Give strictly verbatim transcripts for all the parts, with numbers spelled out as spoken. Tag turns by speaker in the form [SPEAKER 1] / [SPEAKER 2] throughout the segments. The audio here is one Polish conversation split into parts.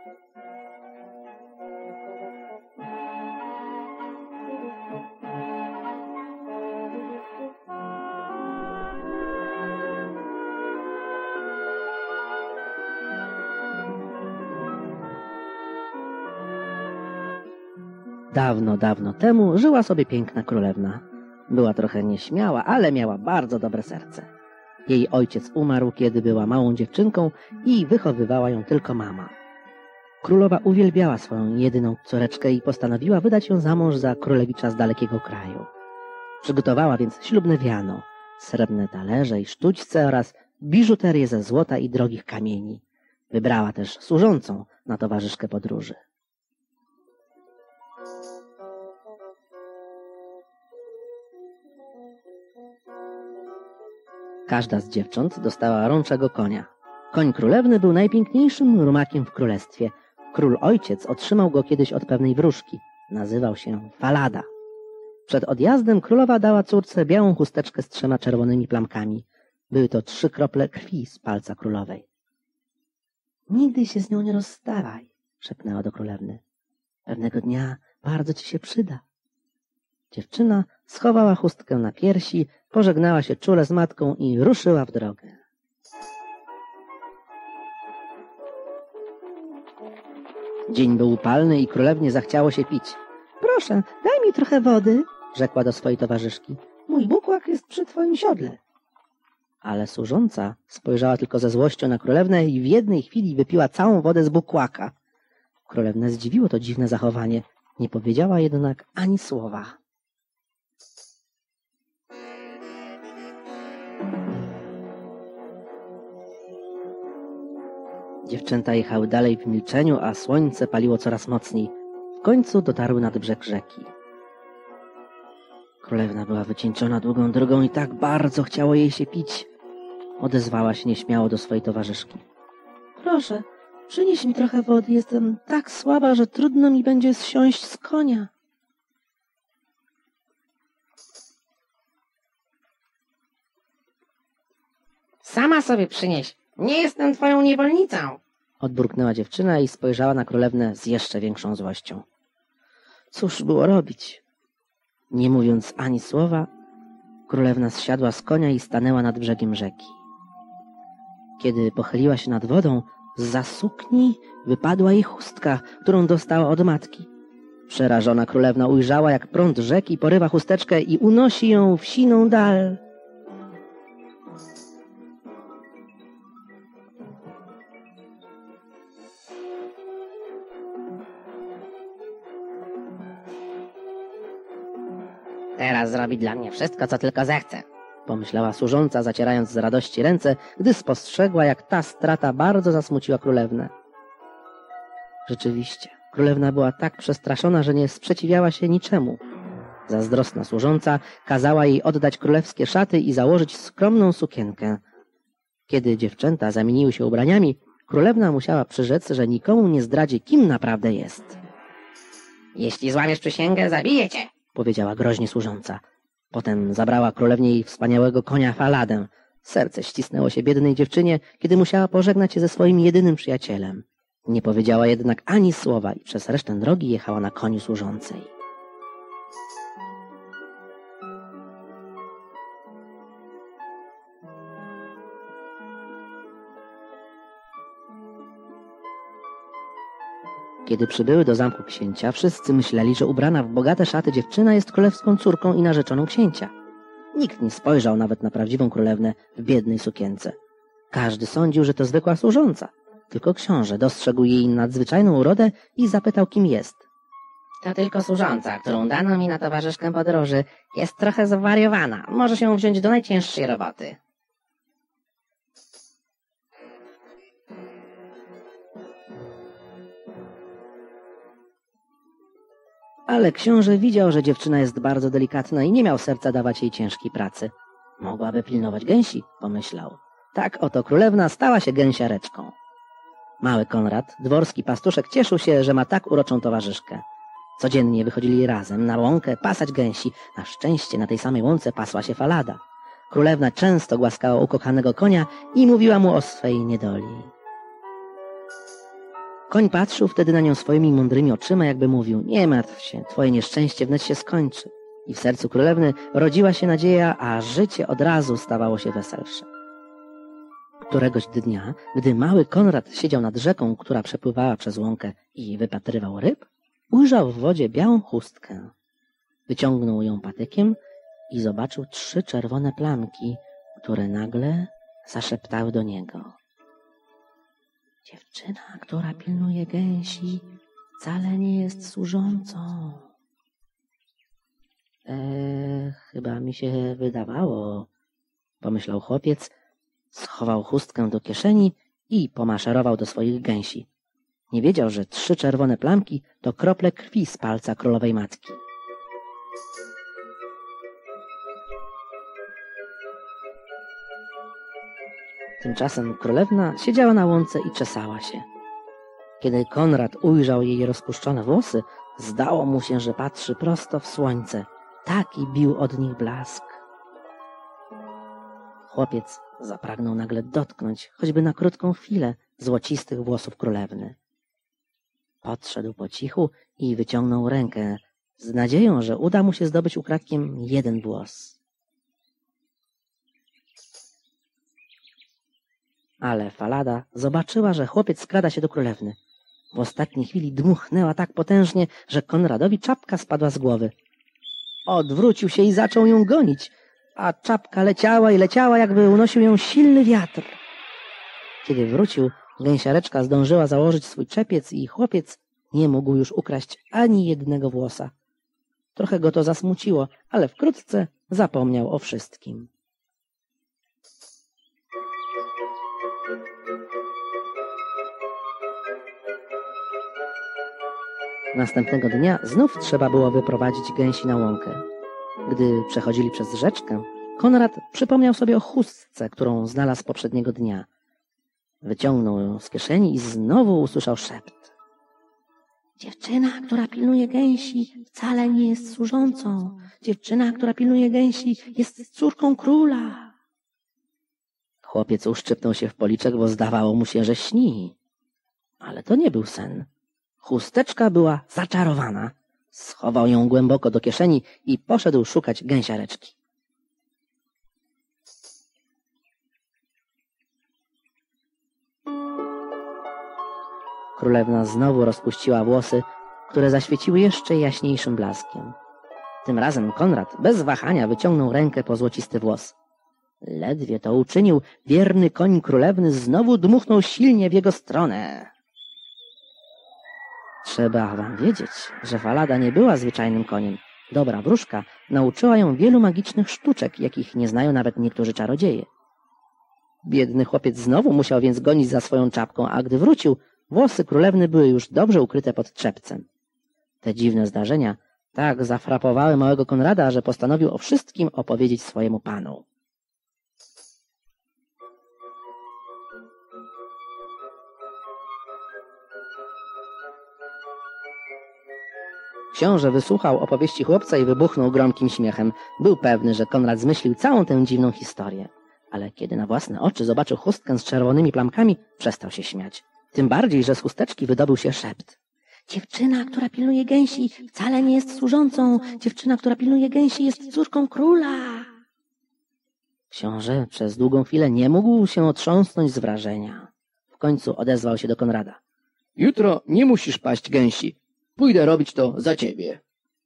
[SPEAKER 1] Dawno, dawno temu żyła sobie piękna królewna. Była trochę nieśmiała, ale miała bardzo dobre serce. Jej ojciec umarł, kiedy była małą dziewczynką i wychowywała ją tylko mama. Królowa uwielbiała swoją jedyną córeczkę i postanowiła wydać ją za mąż za królewicza z dalekiego kraju. Przygotowała więc ślubne wiano, srebrne talerze i sztućce oraz biżuterię ze złota i drogich kamieni. Wybrała też służącą na towarzyszkę podróży. Każda z dziewcząt dostała rączego konia. Koń królewny był najpiękniejszym rumakiem w królestwie. Król ojciec otrzymał go kiedyś od pewnej wróżki. Nazywał się Falada. Przed odjazdem królowa dała córce białą chusteczkę z trzema czerwonymi plamkami. Były to trzy krople krwi z palca królowej. Nigdy się z nią nie rozstawaj, szepnęła do królewny. Pewnego dnia bardzo ci się przyda. Dziewczyna schowała chustkę na piersi, pożegnała się czule z matką i ruszyła w drogę. Dzień był upalny i królewnie zachciało się pić. Proszę, daj mi trochę wody, rzekła do swojej towarzyszki. Mój bukłak jest przy twoim siodle. Ale służąca spojrzała tylko ze złością na królewnę i w jednej chwili wypiła całą wodę z bukłaka. Królewnę zdziwiło to dziwne zachowanie. Nie powiedziała jednak ani słowa. Dziewczęta jechały dalej w milczeniu, a słońce paliło coraz mocniej. W końcu dotarły nad brzeg rzeki. Królewna była wycieńczona długą drogą i tak bardzo chciało jej się pić. Odezwała się nieśmiało do swojej towarzyszki. Proszę, przynieś mi trochę wody, jestem tak słaba, że trudno mi będzie zsiąść z konia.
[SPEAKER 2] Sama sobie przynieś, nie jestem twoją niewolnicą.
[SPEAKER 1] Odburknęła dziewczyna i spojrzała na królewnę z jeszcze większą złością. Cóż było robić? Nie mówiąc ani słowa, królewna zsiadła z konia i stanęła nad brzegiem rzeki. Kiedy pochyliła się nad wodą, zza sukni wypadła jej chustka, którą dostała od matki. Przerażona królewna ujrzała, jak prąd rzeki porywa chusteczkę i unosi ją w siną dal.
[SPEAKER 2] Teraz zrobi dla mnie wszystko, co tylko zechce,
[SPEAKER 1] pomyślała służąca, zacierając z radości ręce, gdy spostrzegła, jak ta strata bardzo zasmuciła królewnę. Rzeczywiście, królewna była tak przestraszona, że nie sprzeciwiała się niczemu. Zazdrosna służąca kazała jej oddać królewskie szaty i założyć skromną sukienkę. Kiedy dziewczęta zamieniły się ubraniami, królewna musiała przyrzec, że nikomu nie zdradzi, kim naprawdę jest.
[SPEAKER 2] Jeśli złamiesz przysięgę, zabiję cię,
[SPEAKER 1] powiedziała groźnie służąca. Potem zabrała królewnie jej wspaniałego konia Faladę. Serce ścisnęło się biednej dziewczynie, kiedy musiała pożegnać się ze swoim jedynym przyjacielem. Nie powiedziała jednak ani słowa i przez resztę drogi jechała na koniu służącej. Kiedy przybyły do zamku księcia, wszyscy myśleli, że ubrana w bogate szaty dziewczyna jest królewską córką i narzeczoną księcia. Nikt nie spojrzał nawet na prawdziwą królewnę w biednej sukience. Każdy sądził, że to zwykła służąca. Tylko książę dostrzegł jej nadzwyczajną urodę i zapytał, kim jest.
[SPEAKER 2] To tylko służąca, którą dano mi na towarzyszkę podróży. Jest trochę zwariowana. Może się wziąć do najcięższej roboty.
[SPEAKER 1] Ale książę widział, że dziewczyna jest bardzo delikatna i nie miał serca dawać jej ciężkiej pracy. Mogłaby pilnować gęsi, pomyślał. Tak oto królewna stała się gęsiareczką. Mały Konrad, dworski pastuszek, cieszył się, że ma tak uroczą towarzyszkę. Codziennie wychodzili razem na łąkę pasać gęsi. Na szczęście na tej samej łące pasła się Falada. Królewna często głaskała ukochanego konia i mówiła mu o swej niedoli. Koń patrzył wtedy na nią swoimi mądrymi oczyma, jakby mówił: nie martw się, twoje nieszczęście wnet się skończy. I w sercu królewny rodziła się nadzieja, a życie od razu stawało się weselsze. Któregoś dnia, gdy mały Konrad siedział nad rzeką, która przepływała przez łąkę, i wypatrywał ryb, ujrzał w wodzie białą chustkę. Wyciągnął ją patykiem i zobaczył trzy czerwone plamki, które nagle zaszeptały do niego: dziewczyna, która pilnuje gęsi, wcale nie jest służącą. Eee, chyba mi się wydawało, pomyślał chłopiec, schował chustkę do kieszeni i pomaszerował do swoich gęsi. Nie wiedział, że trzy czerwone plamki to krople krwi z palca królowej matki. Tymczasem królewna siedziała na łące i czesała się. Kiedy Konrad ujrzał jej rozpuszczone włosy, zdało mu się, że patrzy prosto w słońce. Taki bił od nich blask. Chłopiec zapragnął nagle dotknąć, choćby na krótką chwilę, złocistych włosów królewny. Podszedł po cichu i wyciągnął rękę, z nadzieją, że uda mu się zdobyć ukradkiem jeden włos. Ale Falada zobaczyła, że chłopiec skrada się do królewny. W ostatniej chwili dmuchnęła tak potężnie, że Konradowi czapka spadła z głowy. Odwrócił się i zaczął ją gonić, a czapka leciała i leciała, jakby unosił ją silny wiatr. Kiedy wrócił, gęsiareczka zdążyła założyć swój czepiec i chłopiec nie mógł już ukraść ani jednego włosa. Trochę go to zasmuciło, ale wkrótce zapomniał o wszystkim. Następnego dnia znów trzeba było wyprowadzić gęsi na łąkę. Gdy przechodzili przez rzeczkę, Konrad przypomniał sobie o chustce, którą znalazł poprzedniego dnia. Wyciągnął ją z kieszeni i znowu usłyszał szept. Dziewczyna, która pilnuje gęsi, wcale nie jest służącą. Dziewczyna, która pilnuje gęsi, jest córką króla. Chłopiec uszczypnął się w policzek, bo zdawało mu się, że śni. Ale to nie był sen. Chusteczka była zaczarowana. Schował ją głęboko do kieszeni i poszedł szukać gęsiareczki. Królewna znowu rozpuściła włosy, które zaświeciły jeszcze jaśniejszym blaskiem. Tym razem Konrad bez wahania wyciągnął rękę po złocisty włos. Ledwie to uczynił, wierny koń królewny znowu dmuchnął silnie w jego stronę. Trzeba wam wiedzieć, że Falada nie była zwyczajnym koniem. Dobra wróżka nauczyła ją wielu magicznych sztuczek, jakich nie znają nawet niektórzy czarodzieje. Biedny chłopiec znowu musiał więc gonić za swoją czapką, a gdy wrócił, włosy królewny były już dobrze ukryte pod czepcem. Te dziwne zdarzenia tak zafrapowały małego Konrada, że postanowił o wszystkim opowiedzieć swojemu panu. Książę wysłuchał opowieści chłopca i wybuchnął gromkim śmiechem. Był pewny, że Konrad zmyślił całą tę dziwną historię. Ale kiedy na własne oczy zobaczył chustkę z czerwonymi plamkami, przestał się śmiać. Tym bardziej, że z chusteczki wydobył się szept. Dziewczyna, która pilnuje gęsi, wcale nie jest służącą. Dziewczyna, która pilnuje gęsi, jest córką króla. Książę przez długą chwilę nie mógł się otrząsnąć z wrażenia. W końcu odezwał się do Konrada.
[SPEAKER 3] Jutro nie musisz paść gęsi. Pójdę robić to za ciebie.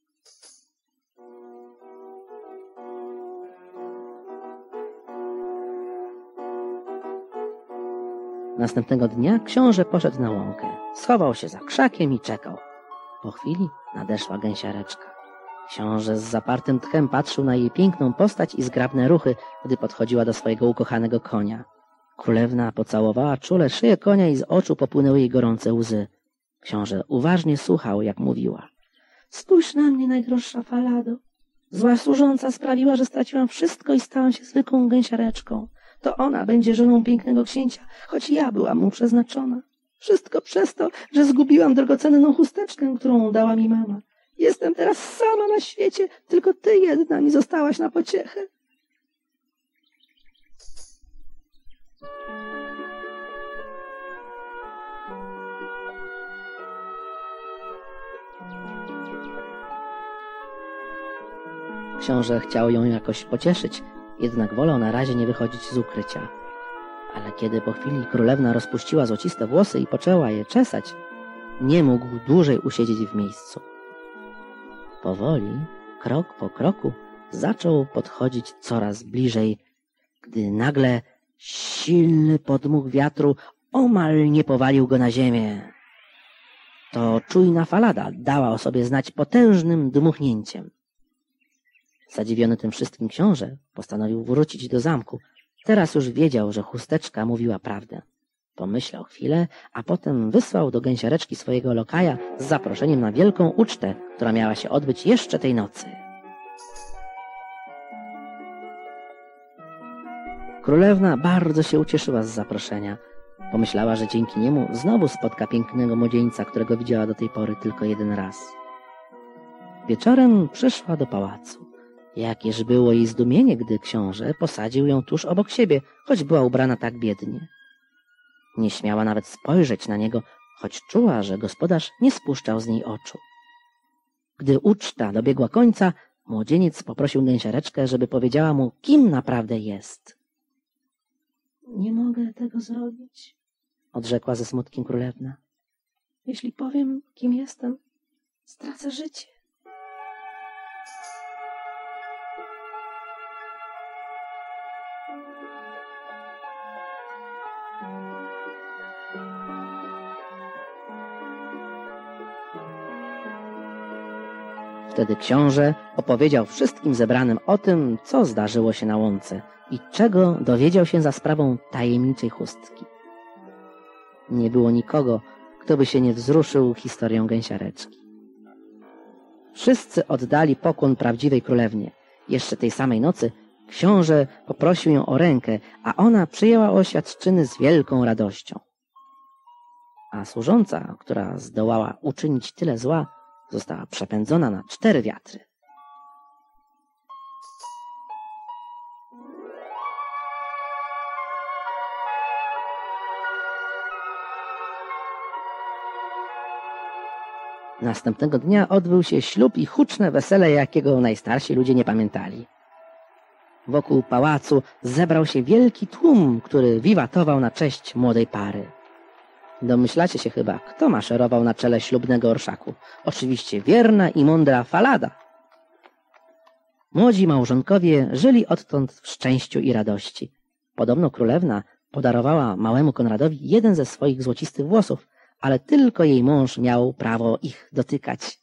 [SPEAKER 1] Następnego dnia książę poszedł na łąkę. Schował się za krzakiem i czekał. Po chwili nadeszła gęsiareczka. Książę z zapartym tchem patrzył na jej piękną postać i zgrabne ruchy, gdy podchodziła do swojego ukochanego konia. Królewna pocałowała czule szyję konia i z oczu popłynęły jej gorące łzy. Książę uważnie słuchał, jak mówiła. Spójrz na mnie, najdroższa Falado. Zła służąca sprawiła, że straciłam wszystko i stałam się zwykłą gęsiareczką. To ona będzie żoną pięknego księcia, choć ja byłam mu przeznaczona. Wszystko przez to, że zgubiłam drogocenną chusteczkę, którą dała mi mama. Jestem teraz sama na świecie, tylko ty jedna mi zostałaś na pociechę. Książę chciał ją jakoś pocieszyć, jednak wolał na razie nie wychodzić z ukrycia. Ale kiedy po chwili królewna rozpuściła złociste włosy i poczęła je czesać, nie mógł dłużej usiedzieć w miejscu. Powoli, krok po kroku, zaczął podchodzić coraz bliżej, gdy nagle silny podmuch wiatru omal nie powalił go na ziemię. To czujna Falada dała o sobie znać potężnym dmuchnięciem. Zadziwiony tym wszystkim książę postanowił wrócić do zamku. Teraz już wiedział, że chusteczka mówiła prawdę. Pomyślał chwilę, a potem wysłał do gęsiareczki swojego lokaja z zaproszeniem na wielką ucztę, która miała się odbyć jeszcze tej nocy. Królewna bardzo się ucieszyła z zaproszenia. Pomyślała, że dzięki niemu znowu spotka pięknego młodzieńca, którego widziała do tej pory tylko jeden raz. Wieczorem przyszła do pałacu. Jakież było jej zdumienie, gdy książę posadził ją tuż obok siebie, choć była ubrana tak biednie. Nie śmiała nawet spojrzeć na niego, choć czuła, że gospodarz nie spuszczał z niej oczu. Gdy uczta dobiegła końca, młodzieniec poprosił gęsiareczkę, żeby powiedziała mu, kim naprawdę jest. Nie mogę tego zrobić, odrzekła ze smutkiem królewna. Jeśli powiem, kim jestem, stracę życie. Wtedy książę opowiedział wszystkim zebranym o tym, co zdarzyło się na łące i czego dowiedział się za sprawą tajemniczej chustki. Nie było nikogo, kto by się nie wzruszył historią gęsiareczki. Wszyscy oddali pokłon prawdziwej królewnie. Jeszcze tej samej nocy książę poprosił ją o rękę, a ona przyjęła oświadczyny z wielką radością. A służąca, która zdołała uczynić tyle zła, została przepędzona na cztery wiatry. Następnego dnia odbył się ślub i huczne wesele, jakiego najstarsi ludzie nie pamiętali. Wokół pałacu zebrał się wielki tłum, który wiwatował na cześć młodej pary. Domyślacie się chyba, kto maszerował na czele ślubnego orszaku. Oczywiście wierna i mądra Falada. Młodzi małżonkowie żyli odtąd w szczęściu i radości. Podobno królewna podarowała małemu Konradowi jeden ze swoich złocistych włosów, ale tylko jej mąż miał prawo ich dotykać.